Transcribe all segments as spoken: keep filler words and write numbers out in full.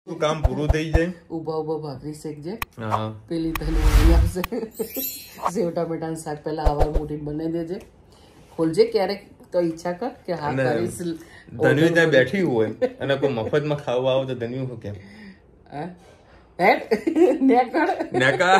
કામ પૂરું થઈ જાય ઉભા ઉભા ભાખરી શેકજે હા પેલી તને ઉભી આવશે સેવ ટમેટાનું શાક પહેલા આવાર મોટી બનાવી દેજે ખોલજે ક્યારેક તો ઈચ્છા કર કે હા કરીશ ધન્યુ ત્યાં બેઠી હોય અને કોઈ મફતમાં ખાવા આવો તો ધન્યુ શું કેમ હા હેડ નેકડ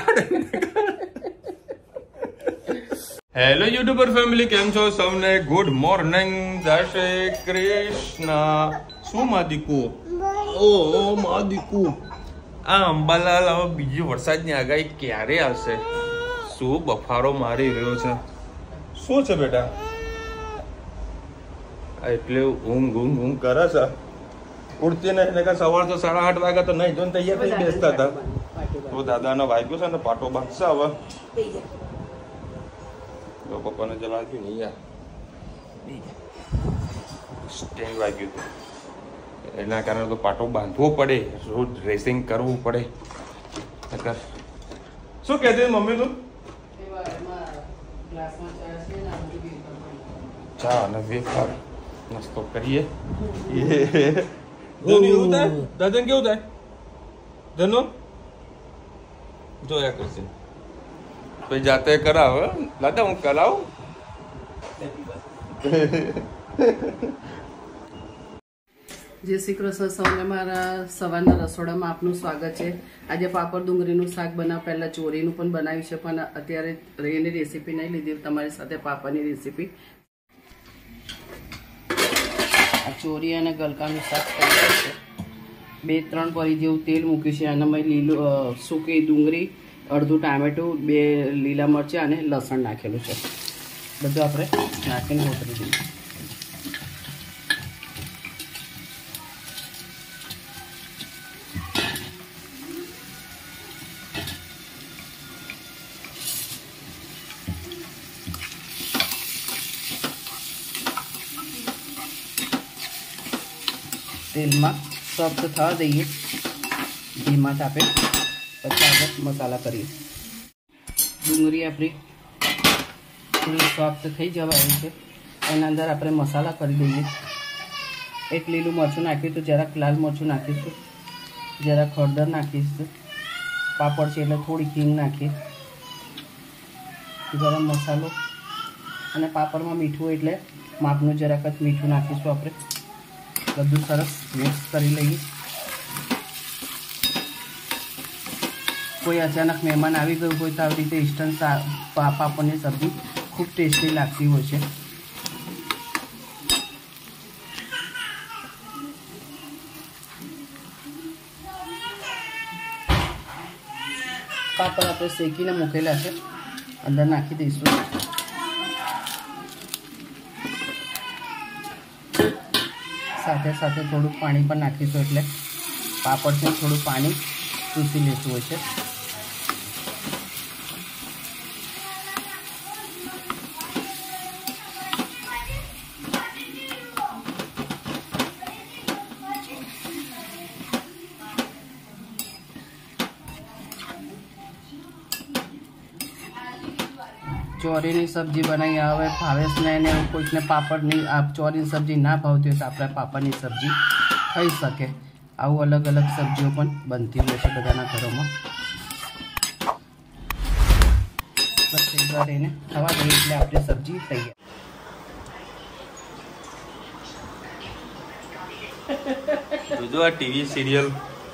નેકડ હેલો યુટ્યુબર ફેમિલી કેમ છો સૌને ગુડ મોર્નિંગ જય શ્રી કૃષ્ણ શું માદીકુ ઓ ઓ માદીકુ આ અંબાલાલ હવે બીજી વરસાદની આગાહી ક્યારે આવશે શું બફારો મારી રહ્યો છે શું છે બેટા એટલે ઊંઘ ઊંઘ ઊંઘ કરે છે ઉડતી નહીં એટલે સવાર તો સાડા આઠ વાગ્યા તો નહીં જોઈને તૈયાર થઈ બેસતા હતા તો દાદાનો વાગ્યો છે ને પાટો બાંધશે હવે તો પપ્પાને જે વાગ્યું નહીં યાર સ્ટેન્ડ વાગ્યું હતું એના કારણે તો પાટો બાંધવો પડે રોજ ડ્રેસિંગ કરવું પડે શું કહેતી મમ્મી તું ચા અને વેફર નાસ્તો કરીએ ધનુ એવું થાય દાદન કેવું થાય ધનુ જોયા કરશે પછી જાતે કરાવ દાદા હું કરાવું જય શ્રી કૃષ્ણ સૌને મારા સવારના રસોડામાં આપનું સ્વાગત છે આજે પાપડ ડુંગળીનું શાક બનાવ પહેલાં ચોરીનું પણ બનાવ્યું છે પણ અત્યારે એની રેસીપી નહીં લીધી તમારી સાથે પાપડની રેસીપી આ ચોરી અને ગલકાનું શાક કર્યું છે બે ત્રણ પરી જેવું તેલ મૂક્યું છે અને મેં લીલું સૂકી ડુંગળી અડધું ટામેટું બે લીલા મરચાં અને લસણ નાખેલું છે બધું આપણે નાખીને હોતરી દઈએ તેલમાં સોફ્ટ થવા દઈએ ધીમા તાપે પછી આગળ મસાલા કરીએ ડુંગળી આપણી થોડી સોફ્ટ થઈ જવા આવી છે એના અંદર આપણે મસાલા કરી દઈએ એક લીલું મરચું નાખ્યું તો જરાક લાલ મરચું નાખીશું જરાક હળદર નાખીશું પાપડ છે એટલે થોડી હિંગ નાખીએ ગરમ મસાલો અને પાપડમાં મીઠું એટલે માપનું જરાક જ મીઠું નાખીશું આપણે બધું સરસ મિક્સ કરી લઈએ કોઈ અચાનક મહેમાન આવી ગયું હોય તો આવી રીતે ઇન્સ્ટન્ટ પાપડની સબ્જી ખૂબ ટેસ્ટી લાગતી હોય છે પાપડ આપણે શેકીને મૂકેલા છે અંદર નાખી દઈશું સાથે સાથે થોડું પાણી પણ નાખીશું એટલે પાપડથી થોડું પાણી ચૂસી લેતું હોય છે ચોરીની સબ્જી બનાવી હવે ભાવેશને ને કોઈકને પાપડની આ ચોરીની સબ્જી ના ભાવતી હોય તો આપણે પાપડની સબ્જી ખાઈ શકે આવું અલગ અલગ સબ્જીઓ પણ બનતી હોય છે બધાના ઘરોમાં બસ એને ખાવા દઈએ એટલે આપણી સબ્જી તૈયાર જોજો આ ટીવી સિરિયલ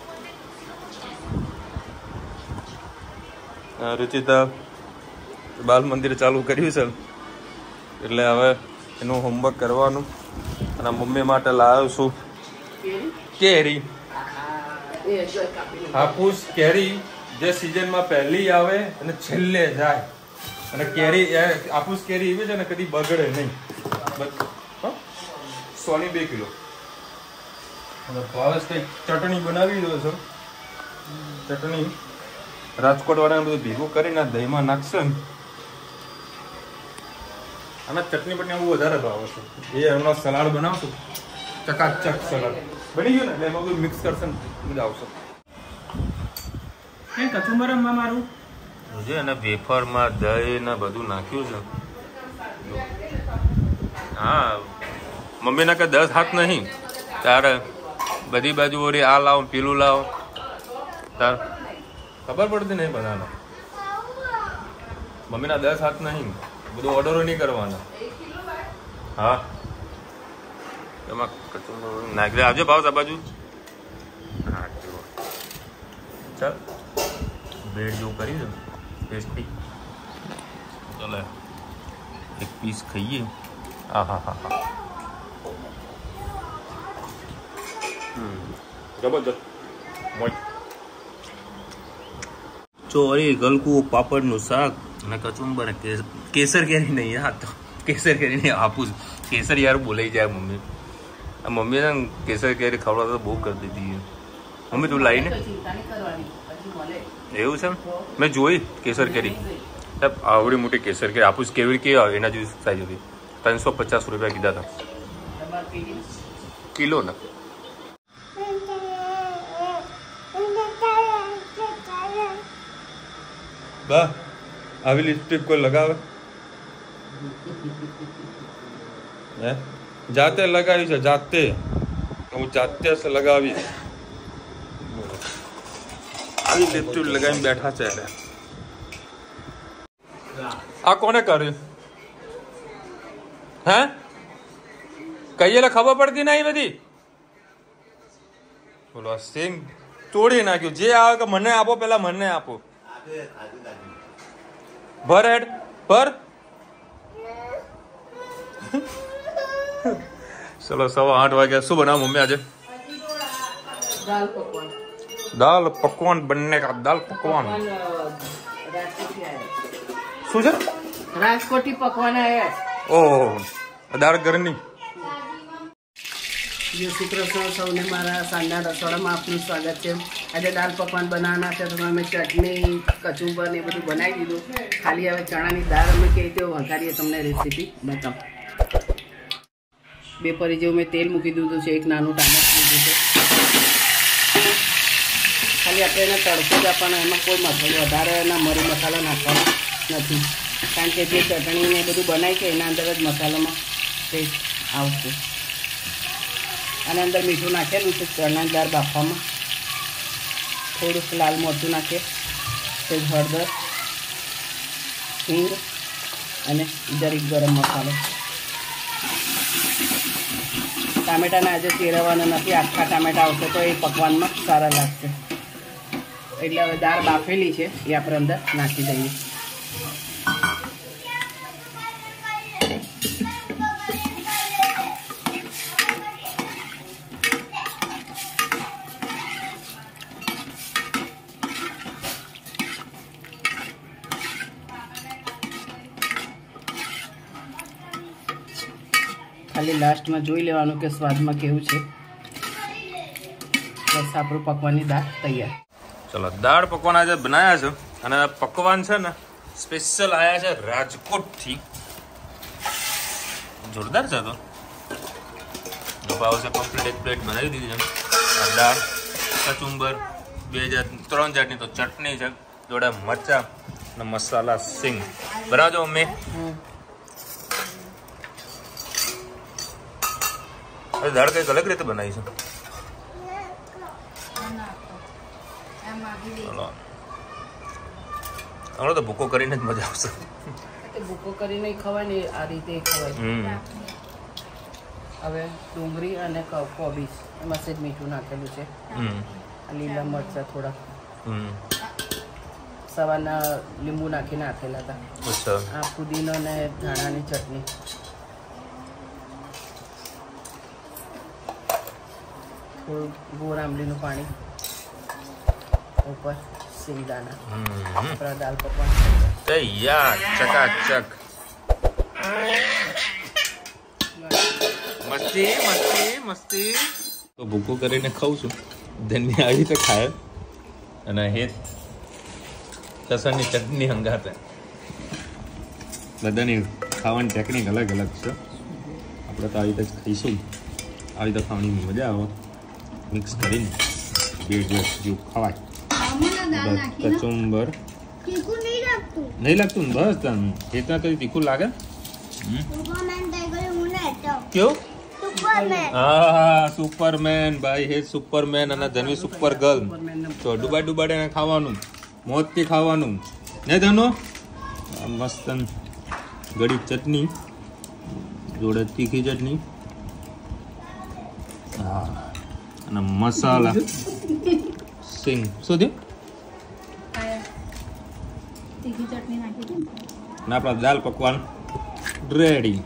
રુચિતા બાલ મંદિર ચાલુ કર્યું છે એટલે હવે એનું હોમવર્ક કરવાનું અને મમ્મી માટે લાવ્યો છું કેરી હાપુસ કેરી જે સિઝનમાં પહેલી આવે અને છેલ્લે જાય અને કેરી હાપુસ કેરી એવી છે ને કદી બગડે નહીં સોની બે કિલો ભાવેશ કંઈક ચટણી બનાવી દો છો ચટણી રાજકોટ વાળાને બધું ભેગું કરીને દહીંમાં નાખશે ને અને ચટણી બટણી બહુ વધારે ભાવે છે એ એમનો સલાડ બનાવશું ચકાચક સલાડ બની ગયું ને એટલે એમાં બધું મિક્સ કરશે ને મજા આવશે કઈ કચુંબરમાં મારું જોજે અને વેફરમાં દહીં ને બધું નાખ્યું છે હા મમ્મીના કે દસ હાથ નહીં તારે बधी बाजू हो रही आ लाओ पीलू लाओ तार खबर पड़ती नहीं बनाना मम्मी ना दस हाथ नहीं બધું ઓર્ડરો નહીં કરવાના હા એમાં નાખી આવજો ભાવ આ બાજુ હા ચાલ બ્રેડ જેવું કરી દો ટેસ્ટી ચાલે એક પીસ ખાઈએ હા હા હા હા જબરદસ્ત મોજ ચોરી ગલકું પાપડનું શાક અને કચુંબર કેસર કેરી નહીં હા તો કેસર કેરી નહીં હાપુસ કેસર યાર બોલાઈ જાય મમ્મી આ મમ્મી ને કેસર કેરી ખવડાવતા તો બહુ કરી દીધી મમ્મી તું લાવીને એવું છે મેં જોઈ કેસર કેરી આવડી મોટી કેસર કેરી હાપુસ કેવી કેવી આવે એના જેવી સાઈઝ હતી ત્રણસો પચાસ રૂપિયા કીધા હતા કિલો ને બા આવી લિપસ્ટિક કોઈ લગાવે હે જાતે લગાવી છે જાતે હું જાતે से લગાવી આવી લિપસ્ટિક લગાવીને બેઠા છે એટલે આ કોને કર્યું હે કહીએ ખબર પડતી નહીં બધી બોલો સિંગ તોડી નાખ્યું જે આવે કે મને આપો પેલા મને આપો ભર હેડ ભર ચલો સવા આઠ વાગ્યા શું બનાવ મમ્મી આજે दाल पकवान दाल पकवान बनने का दाल पकवान શું છે રાજકોટી પકવાન આયા ઓહ દાળ ઘરની જય શ્રી કૃષ્ણ સૌને મારા સાંજના રસોડામાં આપનું સ્વાગત છે આજે દાળ પકવાન બનાવવાના છે તો અમે ચટણી કચુંબર ને બધું બનાવી દીધું ખાલી હવે ચણાની દાળ અમે કેવી રીતે વઘારીએ તમને રેસીપી બતાવ બે પરી જેવું મેં તેલ મૂકી દીધું છે એક નાનું ટામેટું લીધું છે ખાલી આપણે એને તડકો જ આપવાનો એમાં કોઈ મસાલો વધારે એના મરી મસાલા નાખવાનો નથી કારણ કે જે ચટણી ને બધું બનાવી છે એના અંદર જ મસાલામાં ટેસ્ટ આવશે આના અંદર મીઠું નાખેલું છે ચણાની દાળ બાફવામાં થોડુંક લાલ મરચું નાખીએ તે હળદર હિંગ અને જરીક ગરમ મસાલો ટામેટાના આજે ચેરવવાના નથી આખા ટામેટા આવશે તો એ પકવાનમાં સારા લાગશે એટલે હવે દાળ બાફેલી છે એ આપણે અંદર નાખી દઈએ ખાલી લાસ્ટમાં જોઈ લેવાનું કે સ્વાદમાં કેવું છે બસ આપણું પકવાનની દાળ તૈયાર ચલો દાળ પકવાન આજે બનાવ્યા છે અને પકવાન છે ને સ્પેશિયલ આયા છે રાજકોટથી જોરદાર છે તો ભાવ છે કમ્પ્લીટ એક પ્લેટ બનાવી દીધી છે આ દાળ કચુંબર બે જાત ત્રણ જાતની તો ચટણી છે જોડે મરચા અને મસાલા સિંગ બનાવજો મમ્મી અરે દાળ કઈક અલગ રીતે બનાવી છે ચલો હમણાં તો ભૂકો કરીને જ મજા આવશે ભૂકો કરીને ખવાય ને આ રીતે ખવાય હવે ડુંગળી અને કોબીજ એમાં સેજ મીઠું નાખેલું છે લીલા મરચા થોડા સવારના લીંબુ નાખીને નાખેલા હતા આ પુદીનો અને ધાણાની ચટણી થોડું ગોળ આંબલીનું પાણી ઉપર સિંગદાણા આપણા દાલ પકવાન તૈયાર ચકાચક મસ્તી મસ્તી મસ્તી તો ભૂકો કરીને ખાઉં છું ધન્ય આવી રીતે ખાય અને હે લસણની ચટણી હંગાતે બધાની ખાવાની ટેકનિક અલગ અલગ છે આપણે તો આવી રીતે જ ખાઈશું આવી રીતે ખાવાની મજા આવે મિક્સ કરીને બે દિવસ જેવું ખવાય કચુંબર નહીં લાગતું ને બસ તને એટલા તો તીખું લાગે કેવું હા સુપરમેન ભાઈ હે સુપરમેન અને ધનવી સુપર ગર્લ. તો ડુબાડ ડુબાડ એને ખાવાનું, મોજથી ખાવાનું ને ધનો. મસ્ત ગળી ચટણી જોડે તીખી ચટણી, હા અને મસાલા સિંગ. શું થયું? તીખી ચટણી નાખી ને આપણા દાલ પકવાન રેડી.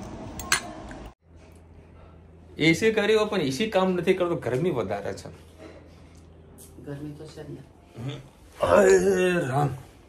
એસી કર્યો પણ એસી કામ નથી કરતો, ગરમી વધારે છે. ગરમી તો છે ને. અરે રામ,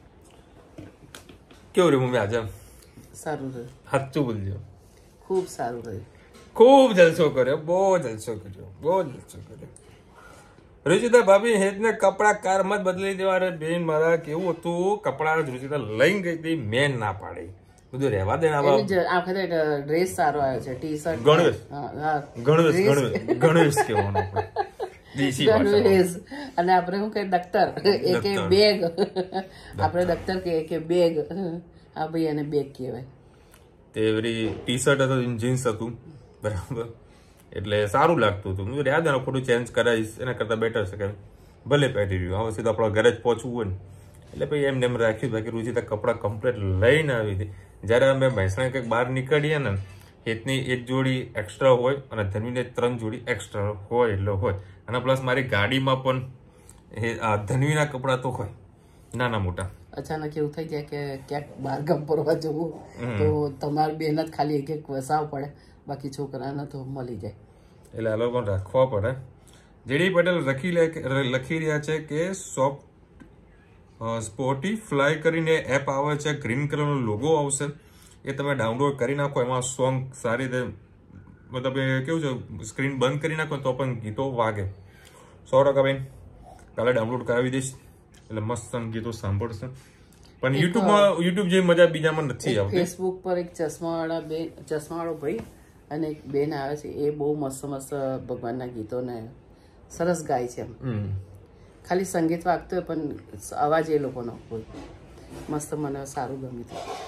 કેવું રહ્યું મમ્મી આજે? સારું રહ્યું. સાચું બોલજો. ખૂબ સારું રહ્યું. ખૂબ જલસો કર્યો, બહુ જલસો કર્યો, બહુ જલસો કર્યો. રુચિતા ભાભી હેતને કપડા કારમાં જ બદલી દેવા. અરે બેન મારા કેવું હતું, કપડા રુચિતા લઈને ગઈ હતી, મેં ના પાડી. બધું રહેવા દે. આખરે ડ્રેસ સારો આવ્યો છે, ટી શર્ટ. ગણવેશ ગણવેશ ગણવેશ ગણવેશ કહેવાનું દેશી ગણવેશ. અને આપણે શું કે દફતર એ કે બેગ, આપણે દફતર કે કે બેગ. હા ભાઈ એને બેગ કહેવાય. તે વળી ટી શર્ટ હતું, જીન્સ હતું, બરાબર, એટલે સારું લાગતું હતું. હું યાદ ને ખોટું ચેન્જ કરાવીશ એના કરતા બેટર છે કે ભલે પહેરી રહ્યું. હવે સીધું આપણા ઘરે જ પહોંચવું હોય ને એટલે ભાઈ એમને એમ રાખ્યું. બાકી રુચિતા કપડાં કમ્પ્લીટ લઈને આવી હતી. જયારે અમે મહેસાણા કંઈક બહાર નીકળીએ ને, હેતની એક જોડી એક્સ્ટ્રા હોય અને ધનવીને ત્રણ જોડી એક્સ્ટ્રા હોય એટલે હોય. અને પ્લસ મારી ગાડીમાં પણ ધનવીના કપડા તો હોય નાના મોટા. અચાનક એવું થઈ જાય કે ક્યાંક બહાર ગામ ફરવા જવું તો તમારી બેન જ ખાલી એક એક વસાવ પડે, બાકી છોકરાને તો મળી જાય. એટલે આ લોકો રાખવા પડે. જેડી પટેલ લખી લખી રહ્યા છે કે સોફ્ટ સ્પોટીફ્લાય કરીને એપ આવે છે, ગ્રીન કલરનો લોગો આવશે, એ તમે ડાઉનલોડ કરી નાખો. એમાં સોંગ સારી રીતે, મતલબ એ કેવું છે, સ્ક્રીન બંધ કરી નાખો તો પણ ગીતો વાગે. સો ટકા બેન કાલે ડાઉનલોડ કરાવી દઈશ એટલે મસ્ત ગીતો સાંભળશે. પણ યુટ્યુબમાં યુટ્યુબ જેવી મજા બીજામાં નથી આવતી. ફેસબુક પર એક ચશ્માવાળા બેન, ચશ્માવાળો ભાઈ અને એક બેન આવે છે, એ બહુ મસ્ત મસ્ત ભગવાનના ગીતોને સરસ ગાય છે. ખાલી સંગીત વાગતું હોય પણ અવાજ એ લોકોનો હોય મસ્ત, મને સારું ગમ્યું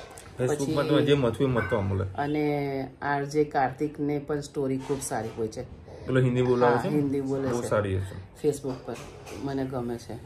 હતું. અને આરજે કાર્તિક ને પણ સ્ટોરી ખૂબ સારી હોય છે. હિન્દી બોલાવે છે, હિન્દી બોલે છે, સારી છે. ફેસબુક પર મને ગમે છે.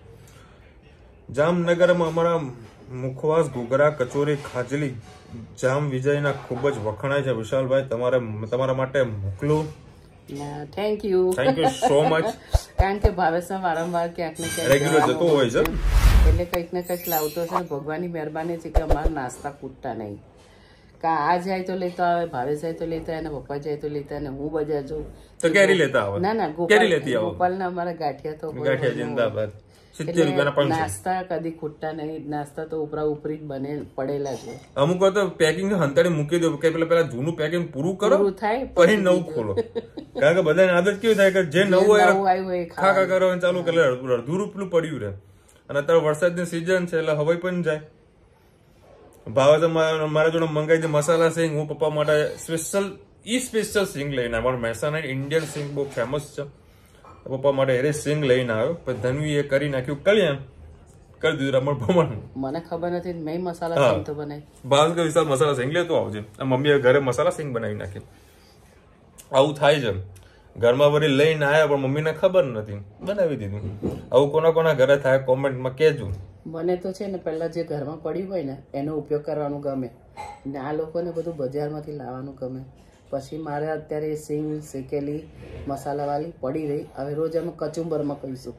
જામનગરમાં અમારા મુખવાસ ઘૂઘરા કચોરી ખાજલી જામ વિજયના ખૂબ જ વખણાય છે. વિશાલભાઈ તમારે તમારા માટે મોકલું. Thank you thank you so much. કારણ કે ભાવેશમાં વારંવાર ક્યાંક ને ક્યાંક રેગ્યુલર જતો હોય છે એટલે કંઈક ને કંઈક લાવતો છે. ભગવાનની મહેરબાની છે કે અમારા નાસ્તા ખૂટતા નહીં. કા આ જાય તો લેતો આવે, ભાવેશ જાય તો લેતા આવે, પપ્પા જાય તો લેતા આવે, હું બજાર જઉં તો કેરી લેતા આવે. ના ના ગોપાલ ગોપાલ ના અમારા ગાંઠિયા તો ગાંઠિયા જિંદાબાદ. નાસ્તા કદી ખૂટતા નહીં. નાસ્તા તો ઉપરા ઉપરી જ બને પડેલા છે. અમુક વાર તો પેકિંગ હંતાડી મૂકી દો કે પેલા પેલા જૂનું પેકિંગ પૂરું કરો થાય પછી નવું ખોલો. કારણ કે બધાને આદત કેવું થાય કે જે નવું આવ્યું હોય ખા ખા કરવાનું ચાલુ કરે, અડધું રૂપલું પડ્યું રહે. અને અત્યારે વરસાદની સિઝન છે એટલે હવાઈ પણ જાય. ભાવે તો મારા જોડે મંગાવી દે મસાલા સિંગ. હું પપ્પા માટે સ્પેશિયલ ઈ સ્પેશિયલ સિંગ લઈને આવ્યો. મહેસાણા ઇન્ડિયન સિંગ બહુ ફેમસ છે. પપ્પા માટે એરે સિંગ લઈને આવ્યો. પછી ધનવી એ કરી નાખ્યું કલ્યાણ કરી દીધું રમણ ભમણ. મને ખબર નથી મેં મસાલા સિંગ તો બનાવી. ભાવ કે વિશાલ મસાલા સિંગ લેતો આવજે. મમ્મીએ ઘરે મસાલા સિંગ બનાવી નાખી. આવું થાય છે. ઘરમાં વળી લઈને આવ્યા પણ મમ્મીને ખબર નથી, બનાવી દીધું. આવું કોના કોના ઘરે થાય કોમેન્ટમાં કહેજો. મને તો છે ને પહેલા જે ઘરમાં પડ્યું હોય ને એનો ઉપયોગ કરવાનું ગમે, ને આ લોકોને બધું બજારમાંથી લાવવાનું ગમે. પછી મારે અત્યારે સિંગ શેકેલી મસાલાવાળી પડી રહી. હવે રોજ અમે કચુંબરમાં કહીશું,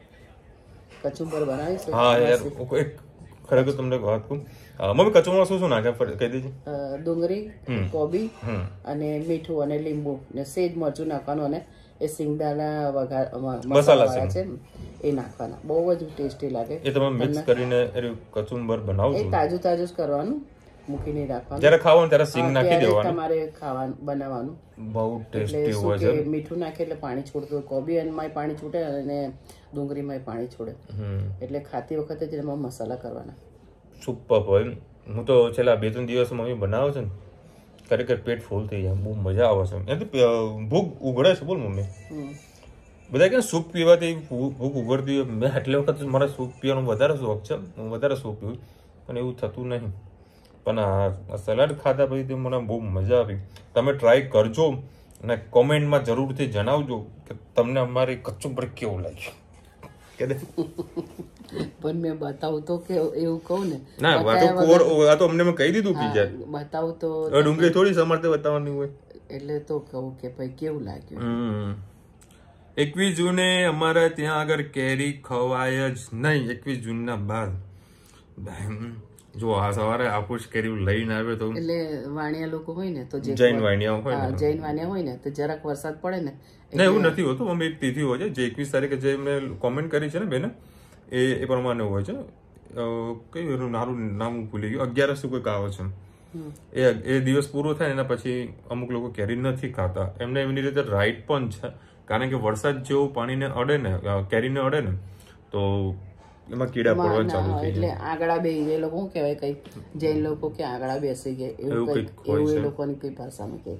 કચુંબર બનાવીશું. હા યાર એક ખરેખર તમને વાત કહું, મમ્મી કચુંબરમાં શું શું નાખે કહી દેજો. ડુંગળી, કોબી અને મીઠું અને લીંબુ ને સેજ મરચું નાખવાનું અને એ સિંગદાણા વઘાર મસાલા છે એ નાખવાના. બહુ જ ટેસ્ટી લાગે. એ તમે મિક્સ કરીને કચુંબર બનાવો. એ તાજું તાજું જ કરવાનું, મૂકીને રાખવાનું. જ્યારે ખાવાનું ત્યારે સિંગ નાખી દેવાનું. તમારે ખાવાનું બનાવવાનું બહુ ટેસ્ટી હોય છે. મીઠું નાખે એટલે પાણી છોડતું, કોબી એમાં પાણી છૂટે અને ડુંગળીમાં પાણી છોડે. એટલે ખાતી વખતે જ એમાં મસાલા કરવાના. સુપર હોય. હું તો છેલ્લા બે ત્રણ દિવસ મમ્મી બનાવે છે ને ખરેખર પેટ ફૂલ થઈ જાય, બહુ મજા આવે છે. એમ તો ભૂખ ઉઘડે છે બોલ મમ્મી. બધા કે સૂપ પીવાથી ભૂખ ઉઘડતી હોય. મેં આટલી વખત મારા સૂપ પીવાનો વધારે શોખ છે, હું વધારે સૂપ પીવું પણ એવું થતું નહીં. પણ આ સલાડ ખાધા પછી મને બહુ મજા આવી. તમે ટ્રાય કરજો. અને કોમેન્ટમાં જરૂરથી જણાવજો કે તમને અમારી કચુંબર કેવું લાગ્યું. કે પણ મેં બતાવું તો કે એવું કહું ને ના આ તો કોર આ તો અમને મેં કહી દીધું પીઝા બતાવું તો ડુંગળી થોડી સમર્થે બતાવવાની હોય એટલે તો કહું કે ભાઈ કેવું લાગ્યું. એકવીસ જૂને અમારા ત્યાં આગળ કેરી ખવાય જ નહીં. એકવીસ જૂનના બાદ જો આ સવારે આફુસ કેરી લઈને આવ્યો તો એટલે વાણિયા લોકો હોય ને તો જૈન વાણિયા હોય ને જૈન વાણિયા હોય ને તો જરાક વરસાદ પડે ને ના એવું નથી હોતું. અમે એક તિથિ હોય છે જે એકવીસ તારીખે જે મેં કોમેન્ટ કરી છે ને બેને એ એ પ્રમાણે હોય છે. કયું નારું નામ ભૂલી ગયું અગિયારસ કોઈ આવે છે એ એ દિવસ પૂરો થાય એના પછી અમુક લોકો કેરી નથી ખાતા. એમને એમની રીતે રાઈટ પણ છે કારણ કે વરસાદ જેવું પાણીને અડે ને કેરીને અડે ને તો એમાં કીડા પડવા ચાલુ થઈ એટલે આગળા બે એ લોકો શું કહેવાય કઈ જૈન લોકો કે આગળા બેસી ગયા એવું કઈ એવું એ લોકોની કઈ ભાષામાં કહે.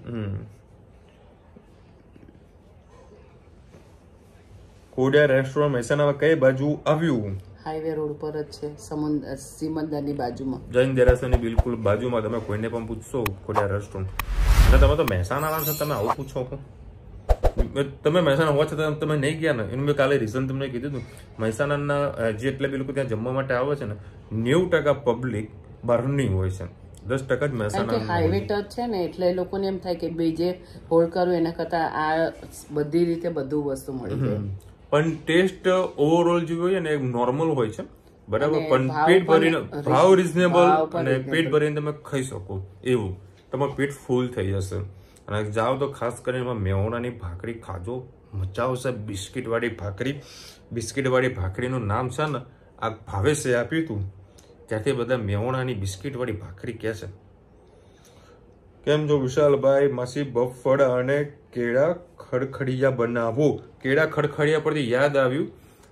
ખોડિયાર રેસ્ટોરન્ટ મહેસાણામાં કઈ બાજુ આવ્યું? હાઈવે રોડ પર જ છે સમુદ્ર સિમંદરની બાજુમાં જૈન દેરાસરની બિલકુલ બાજુમાં. તમે કોઈને પણ પૂછશો ખોડિયાર રેસ્ટોરન્ટ અને તમે તો મહેસાણા છો તમે આવું પૂછો છો. તમે મહેસાણા હોવા છતાં તમે નહીં ગયા ને એનું મેં કાલે રીઝન તમને કીધું હતું. મહેસાણાના જે એટલે બી લોકો ત્યાં જમવા માટે આવે છે ને નેવું ટકા પબ્લિક બહારની હોય છે, દસ ટકા જ મહેસાણા હાઈવે ટચ છે ને એટલે એ લોકોને એમ થાય કે બીજે હોલ્ડ કરવું એના કરતા આ બધી રીતે બધું વસ્તુ મળી જાય. પણ ટેસ્ટ ઓવરઓલ જે હોય ને નોર્મલ હોય છે બરાબર. પણ પેટ ભરીને ભાવ રિઝનેબલ અને પેટ ભરીને તમે ખાઈ શકો એવું તમારું પેટ ફૂલ થઈ જશે. અને જાઓ તો ખાસ કરીને એમાં મેવણાની ભાખરી ખાજો મજા આવશે. બિસ્કિટ વાળી ભાખરી બિસ્કિટ વાળી ભાખરીનું નામ છે ને આ ભાવેશે આપ્યું હતું ત્યાંથી બધા મેવણાની બિસ્કિટ વાળી ભાખરી કહે છે. કેમ છો વિશાલભાઈ? માસી બફળ અને કેળા ખડખડિયા બનાવો. કેળા ખડખડિયા પરથી યાદ આવ્યું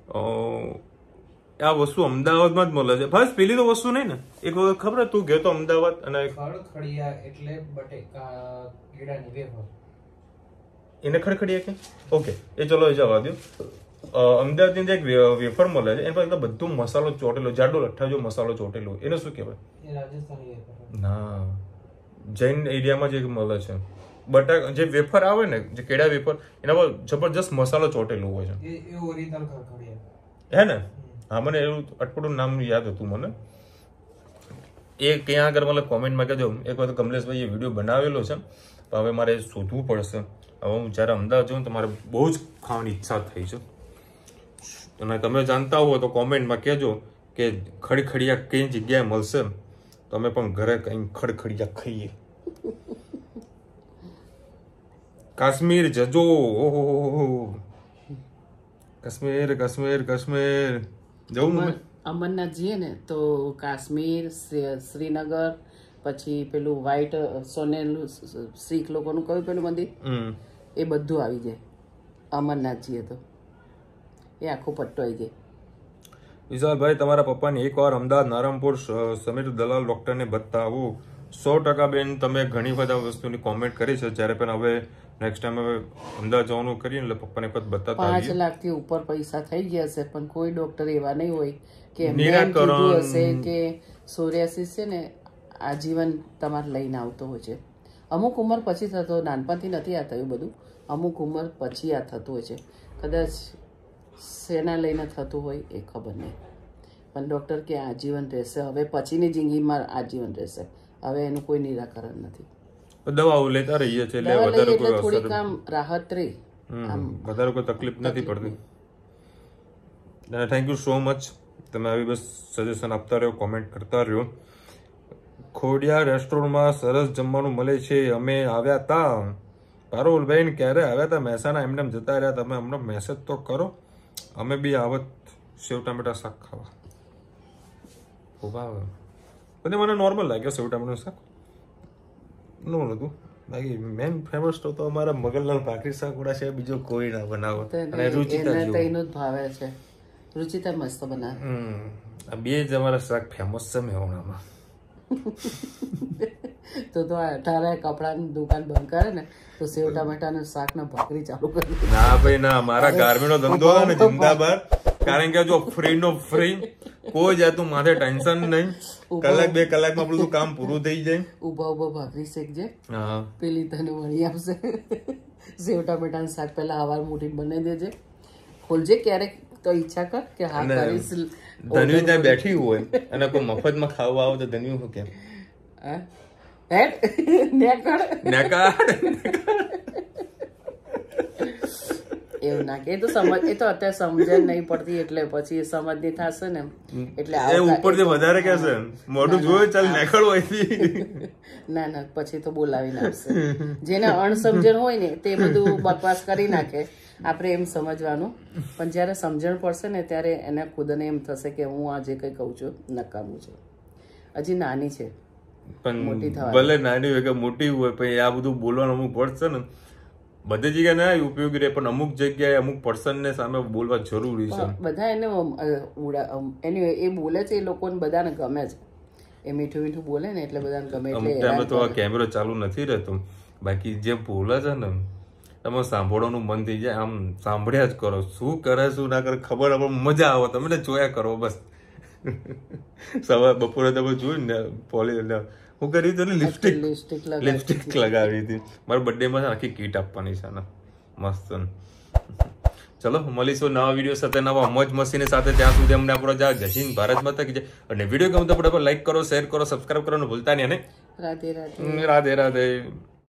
આ વસ્તુ અમદાવાદમાં જ મળે છે. બસ પેલી તો વસ્તુ નહીં ને એક વખત ખબર તું ગયો તો અમદાવાદ અને ખડખડિયા એટલે બટેકા કેળાની વેફર એને ખડખડિયા કે ઓકે એ ચલો એ જવા દો. અમદાવાદની જે એક વેફર મળે છે એના પર બધું મસાલો ચોટેલો જાડો લઠ્ઠા જો મસાલો ચોટેલો એને શું કહેવાય? ના જૈન એરિયામાં જે મળે છે બટાકા જે વેફર આવે ને જે કેળા વેફર એના પર જબરજસ્ત મસાલો ચોટેલો હોય છે હે ને. હા મને એવું અટપટું નામ યાદ હતું મને. એ ક્યાં આગળ મને કોમેન્ટમાં કહેજો. એક વખત કમલેશભાઈ એ વિડીયો બનાવેલો છે તો હવે મારે શોધવું પડશે. હવે હું જ્યારે અમદાવાદ જાઉં તો મારે બહુ જ ખાવાની ઈચ્છા થઈ છે. અને તમે જાણતા હો તો કોમેન્ટમાં કહેજો કે ખડખડિયા કઈ જગ્યાએ મળશે તો અમે પણ ઘરે કઈ ખડખડિયા ખાઈએ. કાશ્મીર જજો. ઓહો કાશ્મીર કાશ્મીર કાશ્મીર જવું. અમરનાથ જઈએ ને તો કાશ્મીર શ્રીનગર પછી પેલું વ્હાઈટ સોનેલું શીખ લોકોનું કયું પેલું મંદિર એ બધું આવી જાય અમરનાથ જઈએ તો એ આખો પટ્ટો આવી જાય. વિશાલભાઈ તમારા પપ્પાને એક વાર અમદાવાદ નારાયણપુર સમીર દલાલ ડોક્ટરને બતાવો. સો ટકા બેન તમે ઘણી બધા વસ્તુની કોમેન્ટ કરી છે જ્યારે પણ હવે નેક્સ્ટ ટાઈમ હવે અમદાવાદ જવાનું કરીએ એટલે પપ્પાને એક વખત બતાતા પાંચ લાખ થી ઉપર પૈસા થઈ ગયા હશે પણ કોઈ ડોક્ટર એવા નહીં હોય કે એમને કીધું હશે કે સોરિયાસિસ છે ને આજીવન તમારે લઈને આવતો હોય છે. અમુક ઉંમર પછી થતો નાનપણથી નથી આ થયું બધું અમુક ઉંમર પછી આ થતું હોય છે. કદાચ શેના લઈને થતું હોય એ ખબર નહીં પણ ડોક્ટર કે આજીવન રહેશે હવે પછીની જિંદગીમાં આજીવન રહેશે. હવે એનું કોઈ નિરાકરણ નથી. દવાઓ લેતા રહીએ છીએ એટલે વધારે કોઈ થોડીક આમ રાહત રહી વધારે કોઈ તકલીફ નથી પડતી. Thank you so much. તમે આવી બસ સજેશન આપતા રહ્યો કોમેન્ટ કરતા રહ્યો. ખોડિયાર રેસ્ટોરન્ટમાં સરસ જમવાનું મળે છે. અમે આવ્યા હતા પારુલભાઈ ક્યારે આવ્યા હતા મહેસાણા એમને જતા રહ્યા. તમે હમણાં મેસેજ તો કરો અમે બી આવત સેવ ટામેટા શાક ખાવા. ખૂબ આવે બધે મને નોર્મલ લાગ્યો સેવ ટામેટાનું શાક નો હતું. બાકી મેન ફેમસ તો અમારા મગનલાલ ભાખરી શાક ઉડા છે બીજો કોઈ ના બનાવો. અને રુચિતા તેનું જ ભાવે છે. રુચિતા મસ્ત બનાવે. હમ આ બે જ અમારા શાક ફેમસ છે મેહોણામાં. તો તો અઢારે કપડાની દુકાન બંધ કરે ને તો સેવ ટામેટાનું શાક ને ભાખરી ચાલુ કરી. ના ભાઈ ના મારા ગાર્મેન્ટનો ધંધો ને જિંદાબાદ. કારણ કે જો ફ્રી નો ફ્રી, કોઈ જાતું માથે ટેન્શન નહીં, કલાક બે કલાકમાં આપણું કામ પૂરું થઈ જાય. ઉભા ઉભા ભાખરી શેકજે, હા પેલી તને વળી આવશે. સેવ ટામેટાનું શાક પેલા હવાર મોટી બનાવી દેજે, ખોલજે ક્યારેક તો ઈચ્છા કર કે હા કરીશ. ધન્યુ ત્યાં બેઠી હોય અને કોઈ મફતમાં ખાવા આવો તો ધન્યુ શું કેમ? એવું ના કે એ તો સમજ, એ તો અત્યારે સમજણ નહીં પડતી એટલે પછી સમજ નહીં થશે ને એટલે એ ઉપરથી વધારે કહેશે મોઢું જોયું ચાલ નેકળ હોય. ના ના પછી તો બોલાવીને આવશે. જેને અણસમજણ હોય ને તે બધું બકવાસ કરી નાખે, આપણે એમ સમજવાનું. પણ જયારે સમજણ પડશે ને ત્યારે એને ખુદને એમ થશે કે હું આ જે કઈ કહું છું નકામું છું. હજી નાની છે પણ ભલે નાની હોય કે મોટી હોય પણ આ બધું બોલવાનું અમુક વર્ડ છે ને બધી જગ્યાએ ના ઉપયોગી રહે, પણ અમુક જગ્યાએ અમુક પર્સન ને સામે બોલવા જરૂરી છે. બધા એને એની એ બોલે છે, એ લોકોને બધાને ગમે છે, એ મીઠું મીઠું બોલે ને એટલે બધાને ગમે. એટલે તો આ કેમેરો ચાલુ નથી રહેતો, બાકી જે બોલે છે ને તમે સાંભળવાનું મન થઈ જાય, આમ સાંભળ્યા જ કરો. શું કરે શું ના કરે ખબર આપણે મજા આવે, તમે જોયા કરો બસ. સવારે બપોરે તમે જોયું ને પોલી હું કરી હતી લિપસ્ટિક લિપસ્ટિક લગાવી હતી. મારા બર્થડે માં આખી કીટ આપવાની છે ને મસ્ત. ચલો મળીશું નવા વિડીયો સાથે, નવા મોજ મસ્તીની સાથે. ત્યાં સુધી અમને આપણો જા જય હિન્દ, ભારત માતા કી જય. અને વિડીયો ગમતો પડે લાઈક કરો, શેર કરો, સબસ્ક્રાઇબ કરવાનું ભૂલતા નહીં. અને રાધે રાધે રાધે રાધે.